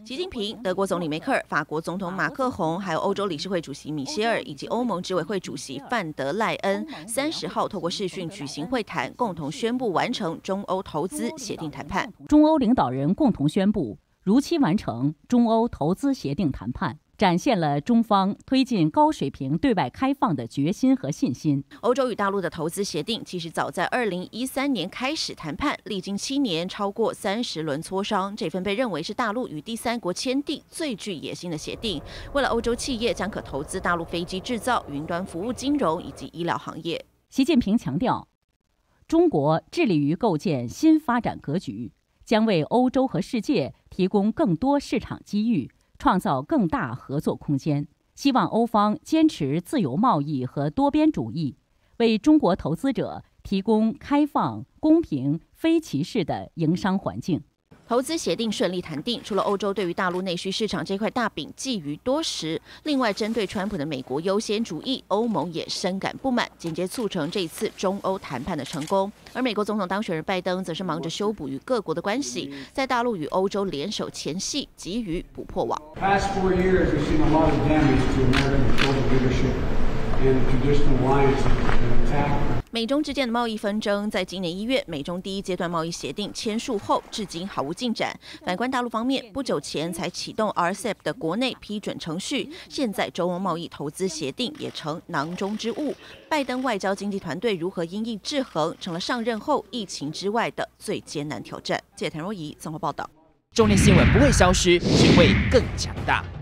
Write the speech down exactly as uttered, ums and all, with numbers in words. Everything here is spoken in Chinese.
习近平、德国总理梅克尔、法国总统马克宏，还有欧洲理事会主席米歇尔以及欧盟执委会主席范德赖恩，三十号透过视讯举行会谈，共同宣布完成中欧投资协定谈判。 中欧领导人共同宣布如期完成中欧投资协定谈判，展现了中方推进高水平对外开放的决心和信心。 欧洲与大陆的投资协定，其实早在二零一三年开始谈判，历经七年，超过三十轮磋商。这份被认为是大陆与第三国签订最具野心的协定，为了欧洲企业将可投资大陆飞机制造、云端服务、金融以及医疗行业。 习近平强调，中国致力于构建新发展格局，将为欧洲和世界提供更多市场机遇，创造更大合作空间。希望欧方坚持自由贸易和多边主义，为中国投资者提供开放、公平、非歧视的营商环境。 投资协定顺利谈定，除了欧洲对于大陆内需市场这块大饼觊觎多时，另外针对川普的美国优先主义，欧盟也深感不满，间接促成这一次中欧谈判的成功。而美国总统当选人拜登则是忙着修补与各国的关系，在大陆与欧洲联手前戏，急于补破网。 Past four years, we've seen a lot of damage to American global leadership and the traditional alliances that have attacked. 美中之间的贸易纷争，在今年一月，美中第一阶段贸易协定签署后，至今毫无进展。反观大陆方面，不久前才启动 R C E P 的国内批准程序，现在中欧贸易投资协定也成囊中之物。拜登外交经济团队如何因应制衡，成了上任后疫情之外的最艰难挑战。记者谭若仪综合报道。 重点新闻不会消失，只会更强大。